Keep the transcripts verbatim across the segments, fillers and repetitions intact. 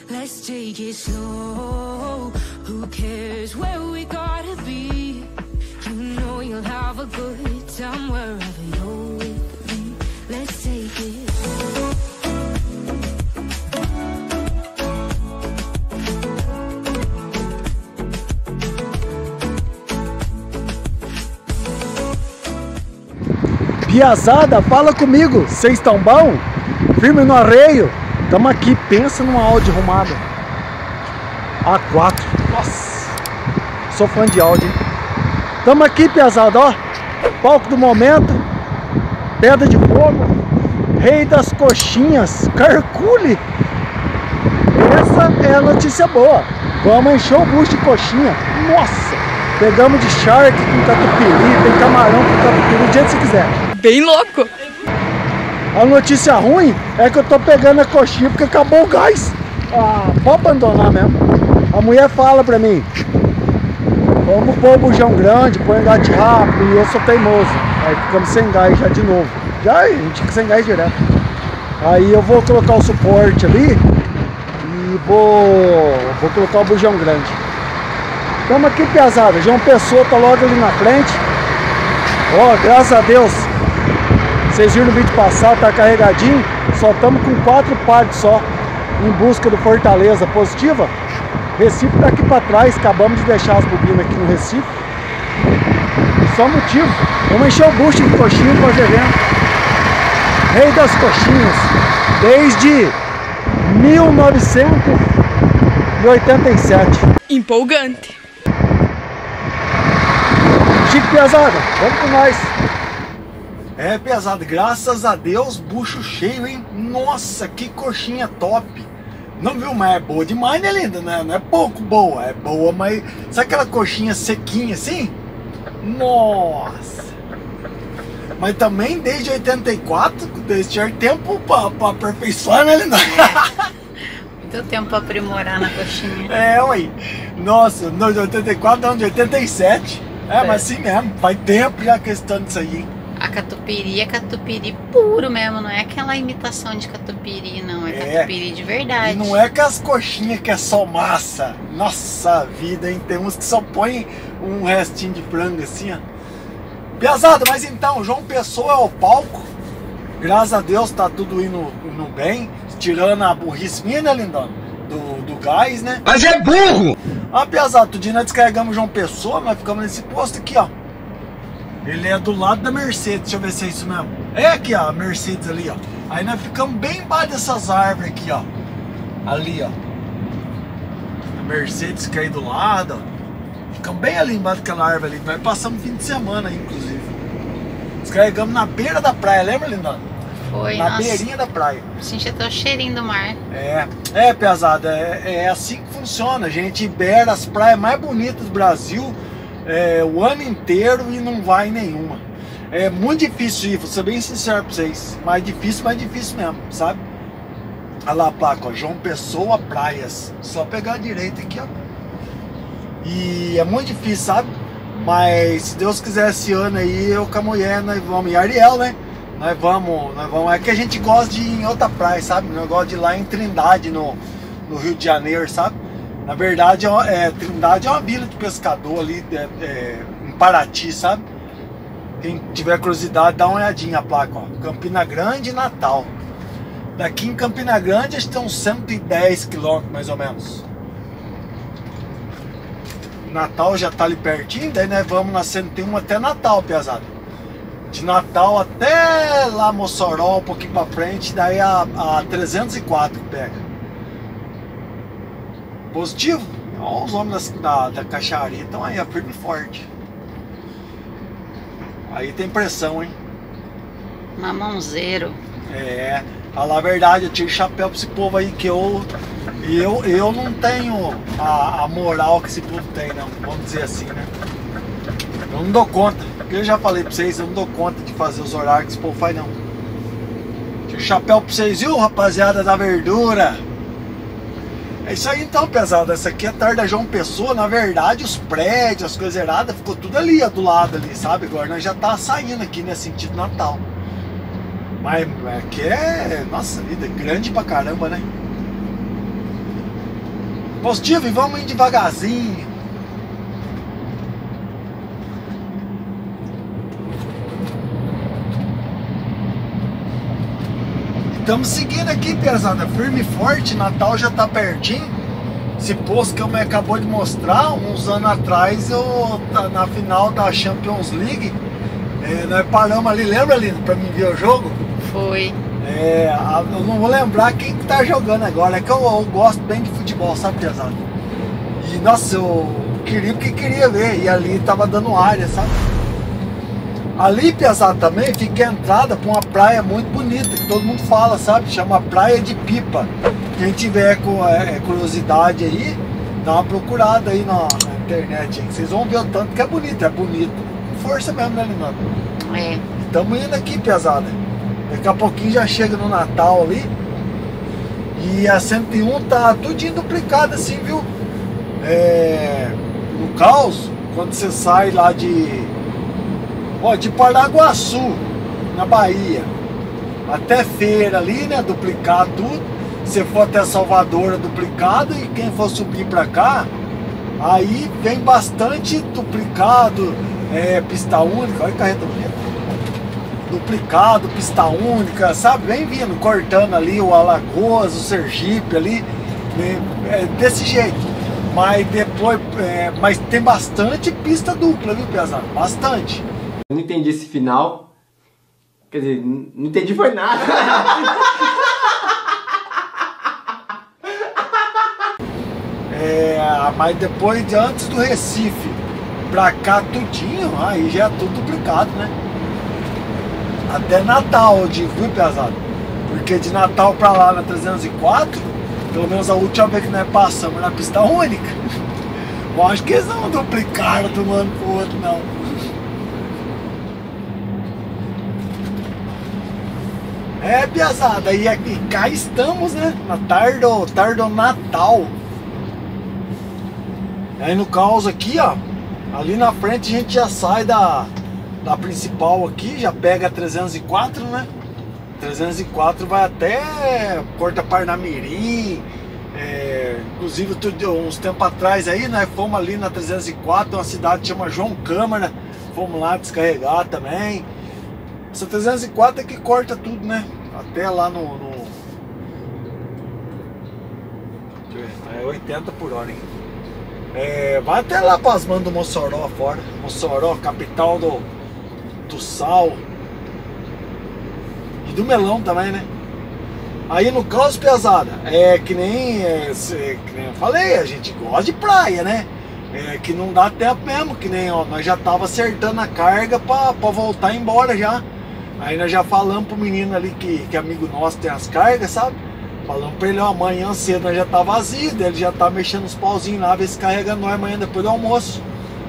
Let's take it slow. Who cares where we gotta be? You know you'll have a good time wherever you're with me. Let's take it. Piazada, fala comigo, vocês estão bom? Firme no arreio? Tamo aqui, pensa numa áudio arrumada. A quatro, nossa, sou fã de áudio, hein? Tamo aqui, piazada, ó. Palco do momento, Pedra de Fogo, Rei das Coxinhas, Carcule. Essa é a notícia boa. Vamos encher o bucho de coxinha. Nossa, pegamos de charque com catupiry, tem camarão com catupiry, do jeito que você quiser. Bem louco. A notícia ruim é que eu tô pegando a coxinha porque acabou o gás. Ah, pode abandonar mesmo. A mulher fala pra mim: vamos pôr o bujão grande, põe engate rápido, e eu sou teimoso. Aí ficamos sem gás já de novo. Já a gente fica sem gás direto. Aí eu vou colocar o suporte ali e vou, vou colocar o bujão grande. Estamos aqui, piazada. João Pessoa tá logo ali na frente. Ó, oh, graças a Deus. Vocês viram no vídeo passado, tá carregadinho. Só estamos com quatro partes só em busca do Fortaleza positiva. Recife tá aqui para trás. Acabamos de deixar as bobinas aqui no Recife. Só motivo. Vamos encher o bucho de coxinha e fazer evento. Rei das Coxinhas. Desde mil novecentos e oitenta e sete. Empolgante. Chique, piazada. Vamos com nós. É, pesado, graças a Deus, bucho cheio, hein? Nossa, que coxinha top! Não viu, mas é boa demais, né, linda? Não é, não é pouco boa, é boa, mas... Sabe aquela coxinha sequinha assim? Nossa! Mas também desde oitenta e quatro, desde tempo pra, pra aperfeiçoar, né, linda? Muito tempo pra aprimorar na coxinha. É, ué. Nossa, não de oitenta e quatro, não, de oitenta e sete. É, é, mas assim mesmo, faz tempo já questão disso aí, hein? A catupiry é catupiry puro mesmo, não é aquela imitação de catupiry, não. É, é catupiry de verdade. E não é que as coxinhas que é só massa. Nossa vida, hein? Tem uns que só põem um restinho de frango assim, ó. Piazada, mas então, João Pessoa é o palco. Graças a Deus tá tudo indo, indo bem. Tirando a burrice minha, né, lindona? Do, do gás, né? Mas é burro! Ah, piazada, outro dia nós descarregamos João Pessoa, nós ficamos nesse posto aqui, ó. Ele é do lado da Mercedes, deixa eu ver se é isso mesmo. É aqui, ó, a Mercedes ali, ó. Aí nós ficamos bem embaixo dessas árvores aqui, ó. Ali, ó. A Mercedes que aí do lado, ó. Ficamos bem ali embaixo daquela árvore ali. Nós passamos fim de semana aí, inclusive. Descarregamos na beira da praia, lembra, lindona? Foi, na nossa. beirinha da praia. Senti até o cheirinho do mar. É, é, pesada, é, é assim que funciona. A gente beira as praias mais bonitas do Brasil. É, o ano inteiro e não vai em nenhuma. É muito difícil ir, vou ser bem sincero pra vocês. Mais difícil, mais difícil mesmo, sabe? Olha lá a placa, ó, João Pessoa Praias. Só pegar a direita aqui, ó. E é muito difícil, sabe? Mas se Deus quiser esse ano aí, eu com a mulher, nós vamos. E Ariel, né? Nós vamos, nós vamos. É que a gente gosta de ir em outra praia, sabe? Nós gosta de ir lá em Trindade, no, no Rio de Janeiro, sabe? Na verdade, é, Trindade é uma vila de pescador ali, é, é, em Paraty, sabe? Quem tiver curiosidade, dá uma olhadinha a placa, ó. Campina Grande e Natal. Daqui em Campina Grande, acho que tem uns cento e dez quilômetros, mais ou menos. Natal já tá ali pertinho, daí nós vamos na cento e um até Natal, piazada. De Natal até lá Mossoró, um pouquinho pra frente, daí a, a trezentos e quatro que pega. Positivo? Olha os homens da, da caixaria estão aí, firme e forte. Aí tem pressão, hein? Mamãozeiro. É, falar a verdade, eu tiro chapéu pra esse povo aí que eu... Eu, eu não tenho a, a moral que esse povo tem, não. Vamos dizer assim, né? Eu não dou conta. Porque eu já falei pra vocês, eu não dou conta de fazer os horários que esse povo faz, não. Tiro chapéu pra vocês, viu, rapaziada da verdura? É isso aí então, pesado. Essa aqui é a tarde da João Pessoa. Na verdade, os prédios, as coisas erradas, ficou tudo ali, ó, do lado ali, sabe? Agora nós já tá saindo aqui, né? Sentido Natal. Mas aqui é, nossa vida, grande pra caramba, né? Positivo, e vamos indo devagarzinho. Estamos seguindo aqui, pesada, firme e forte. Natal já tá pertinho. Esse posto que eu me acabou de mostrar, uns anos atrás, eu na final da Champions League, é, nós paramos ali, lembra, Lino, pra mim ver o jogo? Foi. É, eu não vou lembrar quem que tá jogando agora, é que eu, eu gosto bem de futebol, sabe, pesado? E nossa, eu queria porque queria ver, e ali tava dando área, sabe? Ali, pesado, também fica a entrada para uma praia muito bonita, que todo mundo fala, sabe? Chama Praia de Pipa. Quem tiver com é, curiosidade aí, dá uma procurada aí na, na internet, hein? Vocês vão ver o tanto que é bonito, é bonito. Força mesmo, né, Linando? É. Estamos indo aqui, pesada. Daqui a pouquinho já chega no Natal ali. E a cento e um tá tudinho duplicado assim, viu? É, no caos, quando você sai lá de... Ó, de Paraguaçu, na Bahia, até Feira ali, né, duplicado tudo. Se for até Salvador, duplicado. E quem for subir pra cá, aí vem bastante duplicado, é, pista única. Olha que carreta bonita. Duplicado, pista única, sabe? Vem vindo, cortando ali o Alagoas, o Sergipe ali, é, é desse jeito. Mas depois, é, mas tem bastante pista dupla, viu, pesado? Bastante. Eu não entendi esse final. Quer dizer, não entendi foi nada. É, mas depois de antes do Recife pra cá tudinho, aí já é tudo duplicado, né? Até Natal, eu digo, viu, pesado? Porque de Natal pra lá na trezentos e quatro, pelo menos a última vez que nós passamos na pista única, eu acho que eles não duplicaram de um ano pro outro, não. É, pesada, e aqui cá estamos, né? Na tardo, tardo Natal. Aí no caos aqui, ó, ali na frente a gente já sai da, da principal aqui, já pega a trezentos e quatro, né? trezentos e quatro vai até Porta Parnamirim. É, inclusive uns tempos atrás aí, nós fomos ali na trezentos e quatro, uma cidade que chama João Câmara, fomos lá descarregar também. Essa trezentos e quatro é que corta tudo, né? Até lá no, no... Deixa eu ver, é oitenta por hora, hein? É, vai até lá para as mãos do Mossoró fora. Mossoró, capital do, do sal e do melão também, né? Aí no caso, pesada, é que nem, é, que nem eu falei, a gente gosta de praia, né? É que não dá tempo mesmo, que nem, ó, nós já tava acertando a carga pra, pra voltar embora já. Aí nós já falamos pro menino ali que, que amigo nosso tem as cargas, sabe? Falamos pra ele, ó, amanhã cedo nós já tá vazio, ele já tá mexendo os pauzinhos lá, ver se carrega nós amanhã depois do almoço.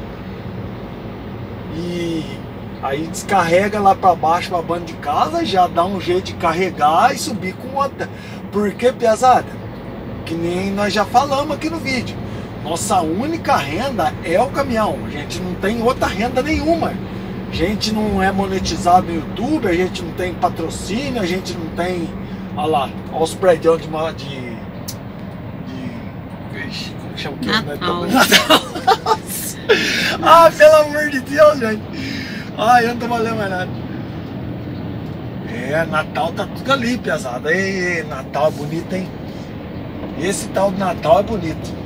E aí descarrega lá pra baixo pra banda de casa, já dá um jeito de carregar e subir com outra. Porque, pesada, que nem nós já falamos aqui no vídeo, nossa única renda é o caminhão, a gente não tem outra renda nenhuma. A gente não é monetizado no YouTube, a gente não tem patrocínio, a gente não tem... Olha lá, olha os prédios de... de, de ixi, como que chama o que? Natal. Ah, pelo amor de Deus, gente. Ai, eu não tô valendo mais nada. É, Natal tá tudo ali, pesado. Ei, Natal é bonito, hein? Esse tal de Natal é bonito.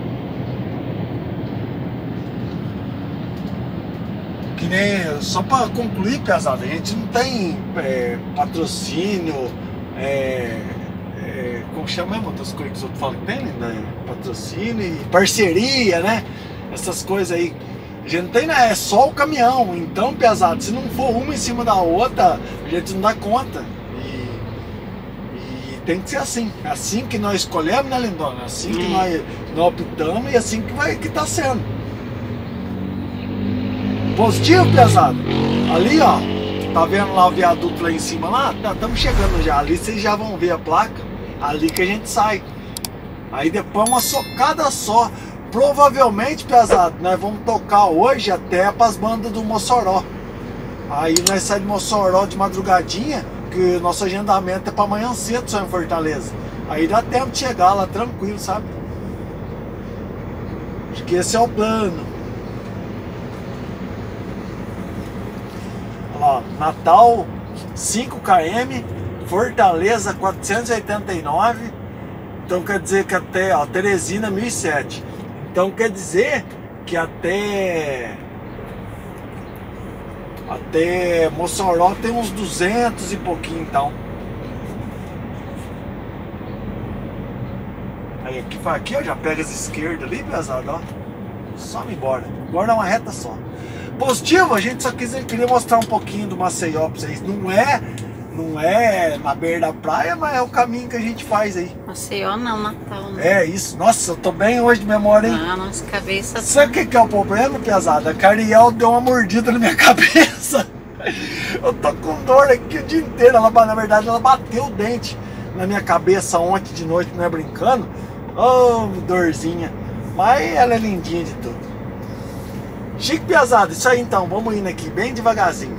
Que nem, só para concluir, pesado, a gente não tem é, patrocínio, é, é, como chama mesmo outras coisas que os outros falam que tem, né? Patrocínio e parceria, né? Essas coisas aí. A gente não tem, né? É só o caminhão. Então, pesado, se não for uma em cima da outra, a gente não dá conta. E, e tem que ser assim. É assim que nós escolhemos, né, Lindona? É assim que nós, nós optamos e assim que, vai, que tá sendo. Positivo, pesado. Ali, ó, tá vendo lá o viaduto lá em cima lá? Estamos chegando já. Ali vocês já vão ver a placa. Ali que a gente sai. Aí depois uma socada só. Provavelmente, pesado, nós vamos tocar hoje até para as bandas do Mossoró. Aí nós saímos de Mossoró de madrugadinha, que o nosso agendamento é para amanhã cedo só em Fortaleza. Aí dá tempo de chegar lá tranquilo, sabe? Acho que esse é o plano. Ó, Natal cinco quilômetros, Fortaleza quatrocentos e oitenta e nove. Então quer dizer que até, ó, Teresina mil e sete. Então quer dizer que até até Mossoró tem uns duzentos e pouquinho, então. Aí aqui, aqui ó, já pega as esquerdas ali, pesado, ó. Só me embora. Agora é uma reta só. Positivo, a gente só quis, queria mostrar um pouquinho do Maceió pra vocês. Não é, não é na beira da praia, mas é o caminho que a gente faz aí. Maceió não, Natal não. É isso. Nossa, eu tô bem hoje de memória, hein? Ah, nossa cabeça. Sabe o que, que é o problema, pesada? A Cariel deu uma mordida na minha cabeça. Eu tô com dor aqui o dia inteiro. Ela, na verdade, ela bateu o dente na minha cabeça ontem de noite, não é brincando? Oh, dorzinha. Mas ela é lindinha de tudo. Chique, pesado, isso aí então, vamos indo aqui bem devagarzinho.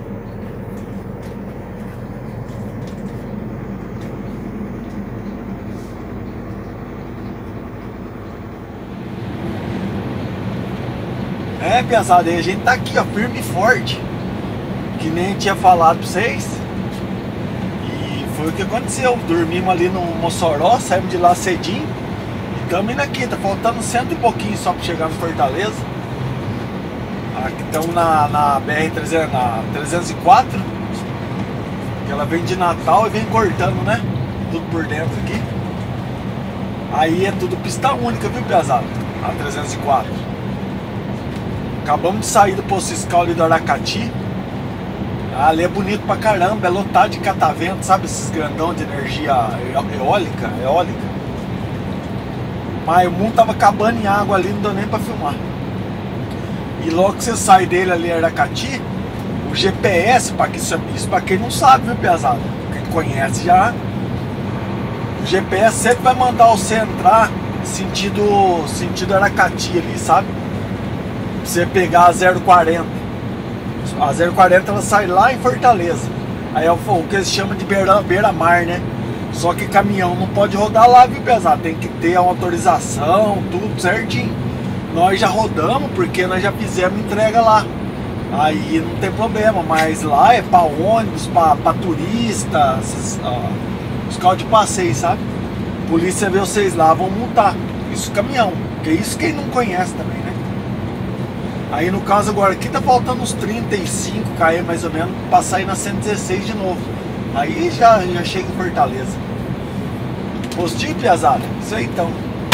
É, pesado, aí a gente tá aqui, ó, firme e forte. Que nem tinha falado pra vocês. E foi o que aconteceu. Dormimos ali no Mossoró, saímos de lá cedinho. E estamos indo aqui, tá faltando cento e pouquinho só pra chegar no Fortaleza. Aqui estamos na, na B R trezentos e quatro, que ela vem de Natal e vem cortando, né? Tudo por dentro aqui. Aí é tudo pista única, viu, pesado? A trezentos e quatro. Acabamos de sair do posto fiscal ali do Aracati. Ali é bonito pra caramba, é lotado de catavento, sabe? Esses grandão de energia eólica, eólica. Mas o mundo tava acabando em água ali, não deu nem pra filmar. E logo que você sai dele ali, Aracati, o G P S, para que isso, isso para quem não sabe, viu, pesado? Quem conhece já, o G P S sempre vai mandar você entrar sentido, sentido Aracati ali, sabe? Pra você pegar a zero quarenta. A zero quarenta ela sai lá em Fortaleza. Aí é o, o que eles chamam de beira, beira-mar, né? Só que caminhão não pode rodar lá, viu, pesado? Tem que ter a autorização, tudo certinho. Nós já rodamos porque nós já fizemos entrega lá. Aí não tem problema, mas lá é para ônibus, para turistas, os carros de passeio, sabe? Polícia vê vocês lá, vão multar. Isso caminhão, porque isso quem não conhece também, né? Aí no caso agora aqui tá faltando uns trinta e cinco quilômetros mais ou menos para sair na cento e dezesseis de novo. Aí já, já chega em Fortaleza. Postinho, piazada? Isso aí então.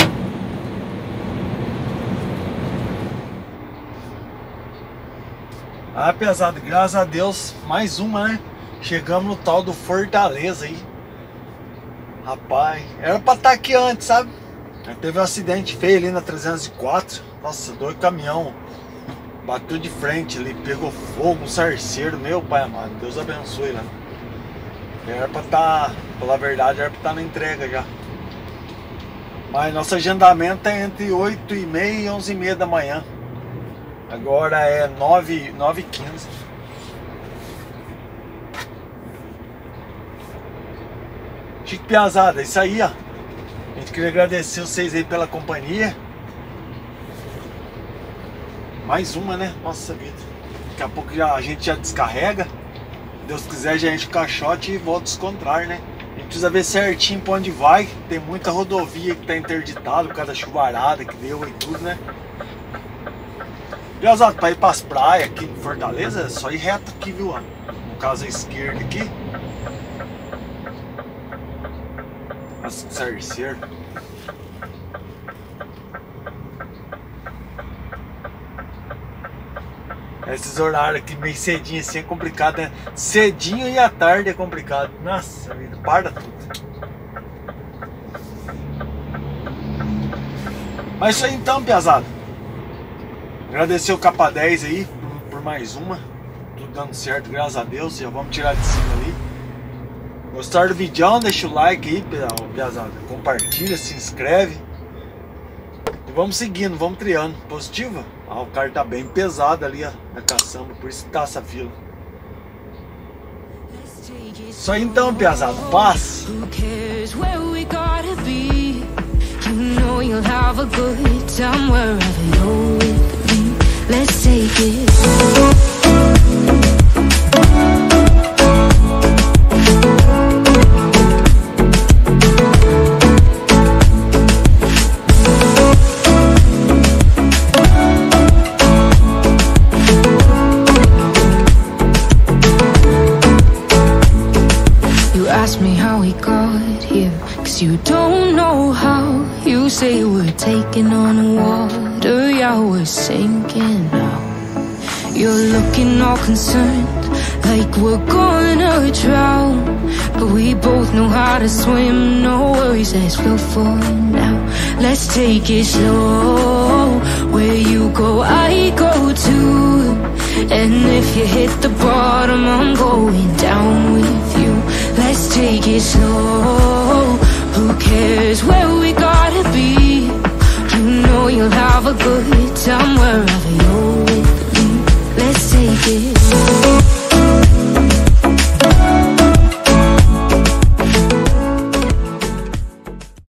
Ah, pesado, graças a Deus, mais uma, né? Chegamos no tal do Fortaleza aí. Rapaz, era pra estar aqui antes, sabe? Teve um acidente feio ali na trezentos e quatro. Nossa, dois caminhão bateu de frente ali, pegou fogo, um sarceiro. Meu pai amado, Deus abençoe lá. Era pra estar, pela verdade, era pra estar na entrega já. Mas nosso agendamento é entre oito e meia e onze e meia da manhã. Agora é nove e quinze. Chique, piazada, é isso aí, ó. A gente queria agradecer vocês aí pela companhia. Mais uma, né? Nossa vida. Daqui a pouco já, a gente já descarrega. Se Deus quiser, já enche o caixote e volta a descontrar, né? A gente precisa ver certinho pra onde vai. Tem muita rodovia que tá interditada por causa da chuvarada que deu e tudo, né? Piazada, pra ir pras praias aqui em Fortaleza, é só ir reto aqui, viu? No caso a esquerda aqui. Nossa, que sarceiro. Esses horários aqui meio cedinho assim é complicado, né? Cedinho e à tarde é complicado. Nossa vida, para tudo. Mas isso aí então, piazada. Agradecer o Capa dez aí por, por mais uma. Tudo dando certo, graças a Deus. Já vamos tirar de cima ali. Gostaram do vídeo? Deixa o like aí, piazada. Compartilha, se inscreve. E vamos seguindo, vamos triando. Positivo? Ah, o cara tá bem pesado ali, ó, na caçamba, por isso que tá essa fila. Isso aí então, piazada. Paz. have a good time wherever you're with me. Let's take it slow. Ask me how we got here, cause you don't know how. You say we're taking on the water, yeah, we're sinking now. You're looking all concerned, like we're gonna drown. But we both know how to swim, no worries, let's flow for now. Let's take it slow, where you go, I go too. And if you hit the bottom, I'm going down with you. Let's take it slow, who cares where we gotta be? You know you'll have a good time wherever you're with me. Let's take it slow.